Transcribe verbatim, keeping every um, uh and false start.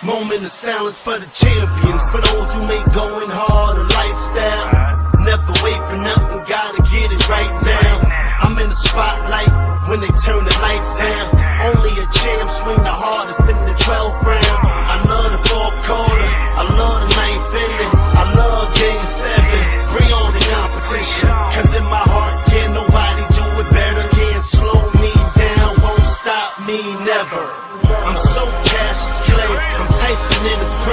Moment of silence for the champions, for those who make going hard a lifestyle. Never wait for nothing, gotta get it right now. I'm in the spotlight when they turn the lights down. Only a champ swing the hardest in the twelfth round. I love the fourth quarter, I love the ninth inning, I love game seven. Bring on the competition, cause in my heart can't nobody do it better. Can't slow me down, won't stop me never. I'm so Cassius Clay, I'm Tyson in his